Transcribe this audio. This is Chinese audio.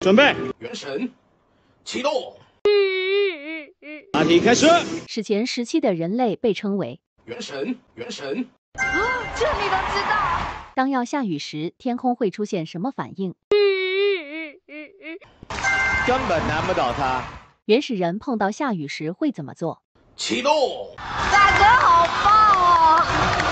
准备， 原神，启动。 答题开始。 史前时期的人类被称为原神。 这你都知道？ 当要下雨时，天空会出现什么反应？ 根本难不倒他。 原始人碰到下雨时会怎么做？ 启动。 大哥好棒哦！